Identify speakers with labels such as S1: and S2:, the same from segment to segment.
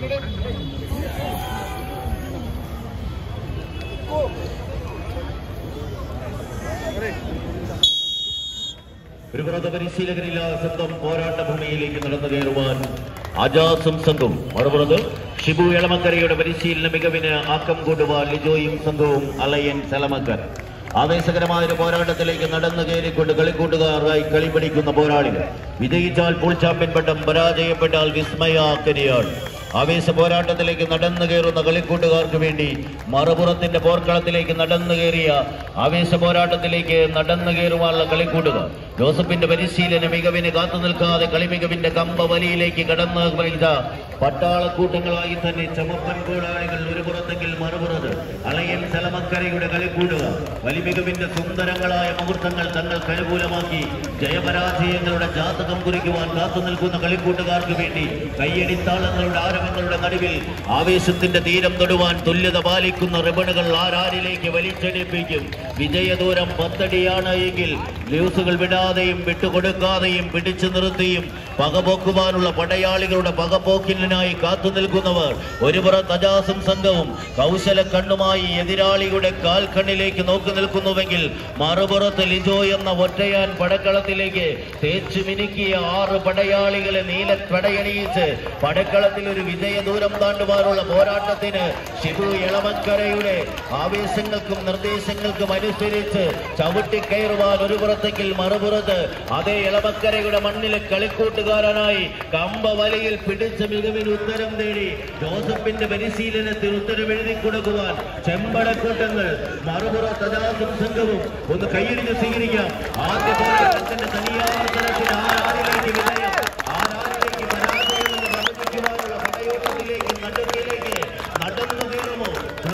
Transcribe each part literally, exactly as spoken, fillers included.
S1: ഒരു വ്രത പരിശീലകരില്ല സ്വന്തം പോരാട്ട ഭൂമിയിലേക്ക് നടന്നു കയറുവാൻ അജാസും സംഘവും, മറുപുറത്ത് ഷിബു എളമക്കരയുടെ പരിശീലന മികവിന് ആക്കം കൂടുവാൻ ലിജോയും സംഘവും അലയൻ സലമക്കർ. ആവേശകരമായ ഒരു പോരാട്ടത്തിലേക്ക് നടന്നു കയറിക്കൊണ്ട് കളിക്കൂട്ടുകാരായി കളി പഠിക്കുന്ന പോരാളികൾ. വിജയിച്ചാൽ ഫുൾ ചാമ്പ്യൻ പട്ടം, പരാജയപ്പെട്ടാൽ വിസ്മയ കനിയാൾ. ആവേശ പോരാട്ടത്തിലേക്ക് നടന്നു കയറുന്ന കളിക്കൂട്ടുകാർക്ക് വേണ്ടി മറുപുറത്തിന്റെ പോർക്കളത്തിലേക്ക് നടന്നു കയറിയ ആവേശ പോരാട്ടത്തിലേക്ക് നടന്നു കയറുവാനുള്ള കളിക്കൂട്ടുകാർ ജോസഫിന്റെ പരിശീലന മികവിന് കാത്തു നിൽക്കാതെ കളി മികവിന്റെ കമ്പ വലിയിലേക്ക് കടന്നു പറയിച്ച പട്ടാളക്കൂട്ടങ്ങളായി തന്നെ ചമപ്പൻ പോരാളികൾ ഒരു പുറത്തെങ്കിൽ മറുപുറത്ത് അലയൻ സലമക്കരയുടെ കളിക്കൂട്ടുകാർ വലി മികവിന്റെ സുന്ദരങ്ങളായ മുഹൂർത്തങ്ങൾ തങ്ങൾക്ക് അനുകൂലമാക്കി ജയപരാജയങ്ങളുടെ ജാതകം കുറിക്കുവാൻ കാത്തു നിൽക്കുന്ന കളിക്കൂട്ടുകാർക്ക് വേണ്ടി കയ്യടിത്താളങ്ങളുടെ ആരവങ്ങളുടെ നടുവിൽ ആവേശത്തിന്റെ തീരം തൊടുവാൻ തുല്യത പാലിക്കുന്ന റിബണുകൾ ആരാരിലേക്ക് വലിച്ചടിപ്പിക്കും. വിജയദൂരം പത്തടിയാണ് എങ്കിൽ ന്യൂസുകൾ വിടാതെയും വിട്ടുകൊടുക്കാതെയും പിടിച്ചു നിർത്തിയും പകപോക്കുവാനുള്ള പടയാളികളുടെ പകപോക്കിനായി കാത്തു നിൽക്കുന്നവർ ഒരു പുറത്ത് അജാസും സംഘവും കൗശല കണ്ണുമായി എതിരാളിയുടെ കാൽക്കണ്ണിലേക്ക് നോക്കി നിൽക്കുന്നുവെങ്കിൽ മറുപുറത്ത് ലിജോ എന്ന ഒറ്റയാൻ പടക്കളത്തിലേക്ക് തേച്ചു മിനുക്കിയ ആറ് പടയാളികളെ നീല പടയണിയിച്ച് പടക്കളത്തിൽ ഒരു വിജയദൂരം താണ്ടുവാനുള്ള പോരാട്ടത്തിന് ഷിബു എളമക്കരയുടെ ആവേശങ്ങൾക്കും നിർദ്ദേശങ്ങൾക്കും അനുസരിച്ച് ചവിട്ടിക്കയറുവാൻ ഒരു പുറത്തെങ്കിൽ മറുപുറത്ത് അതേ എളമക്കരയുടെ മണ്ണിലെ കളിക്കൂട്ടുകാരനായി കമ്പ വലയിൽ പിടിച്ച മികവിന് ഉത്തരം തേടി ജോസഫിന്റെ പരിശീലനത്തിൽ ഉത്തരവെഴുതി കൊടുക്കുവാൻ ചെമ്പടക്കൂട്ടങ്ങൾ മറുപുറത്ത് അജാസും സംഘവും ഒന്ന് കൈയടിച്ച് സ്വീകരിക്കാം. ആദ്യ പോരാട്ടത്തിന്റെ തനിയാവർത്തനത്തിന് ആരാരിലേക്ക് വിജയം, ആരാരിലേക്ക് പരാജയം എന്ന് പ്രവചിക്കുവാനുള്ള പടയോട്ടത്തിലേക്ക് നടുവിലേക്ക് നടന്നു കയറുമോ?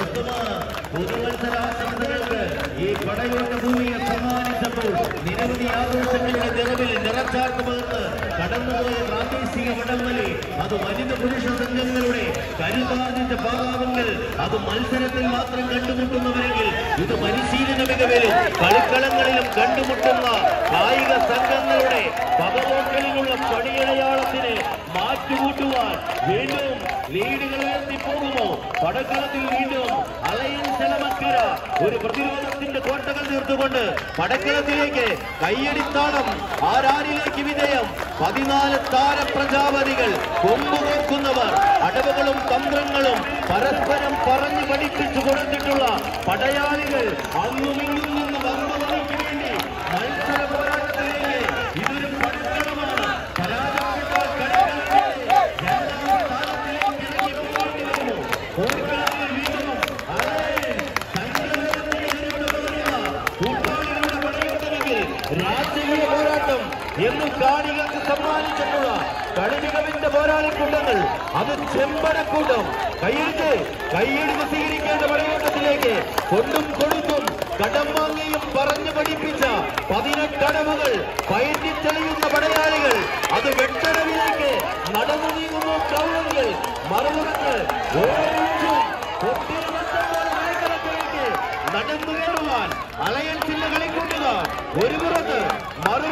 S1: പുതുവത്സരാശംസകൾക്ക് ഈ പടയോട്ട ഭൂമിയെ സമ്മാനിച്ചപ്പോൾ നിരവധി ആഘോഷങ്ങളുടെ നിറവിൽ നിറച്ചാർത്ത് പകർന്ന് കടന്നുപോയ പ്രാദേശിക വടംവലി അത് വനിത പുരുഷ സംഘങ്ങളുടെ കരുതാർജിച്ച പാകാവങ്ങൾ അത് മത്സരത്തിൽ മാത്രം കണ്ടുമുട്ടുന്നവരെങ്കിൽ ഇത് പരിശീലന മികവിലും കളിക്കളങ്ങളിലും കണ്ടുമുട്ടുന്ന കായിക സംഘങ്ങളുടെ പകപോക്കലിനുള്ള പടിയടയാളത്തിന് മാറ്റുകൂട്ടുവാൻ വീണ്ടും ലീഡുകൾ ഉയർത്തിപ്പോകുമോ? പടക്കളത്തിൽ വീണ്ടും അലയൻ സലമക്കര ഒരു പ്രതിരോധത്തിന്റെ കോട്ടകൾ തീർത്തുകൊണ്ട് പടക്കളത്തിലേക്ക് കയ്യടിത്താളം ആരാരിലേക്ക് വിജയം. പതിനാല് താര പ്രജാപതികൾ കൊമ്പുകോർക്കുന്നവർ അടവുകളും തന്ത്രങ്ങളും പരസ്പരം പറഞ്ഞു പഠിപ്പിച്ചു കൊടുത്തിട്ടുള്ള പടയാളികൾ അങ്ങുമിങ്ങും നിന്ന് വന്നവർക്ക് വേണ്ടി മത്സര പോരാട്ടത്തിലേക്ക് ഇതൊരു പടക്കളമാണ്. പരാജയപ്പെട്ടാൽ കളിക്കളത്തിലേക്ക് രണ്ടാം സ്ഥാനത്തിലേക്ക് ഇറങ്ങി പോകേണ്ടി വരുമോ? പോർക്കളത്തിൽ വീണ്ടും അലയൻ സംഘടനയുടെ എതിരുകൊടുക്കുന്ന കൂട്ടാളികളുടെ പടയോട്ടമെങ്കിൽ രാജകീയ പോരാട്ടം എന്ന് കാണികൾക്ക് സമ്മാനിച്ചിട്ടുള്ള കളിമികവിന്റെ പോരാളിക്കൂട്ടങ്ങൾ അത് ചെമ്പടക്കൂട്ടം കയ്യെടുത്ത് കയ്യെടുത്ത് സ്വീകരിക്കേണ്ട പടയോട്ടത്തിലേക്ക് കൊണ്ടും കൊടുത്തും കടം വാങ്ങിയും പറഞ്ഞു പഠിപ്പിച്ച പതിനെട്ടടവുകൾ പയറ്റിത്തെളിയുന്ന പടയാളികൾ അത് വെട്ടടവിലേക്ക് നടന്നു നീങ്ങുന്നു. കൗളങ്ങൾ മറുപുറത്ത് നടന്നു കയറുവാൻ അലയൻസിന്റെ കളിക്കൂട്ടുക ഒരു പുറത്ത് മറു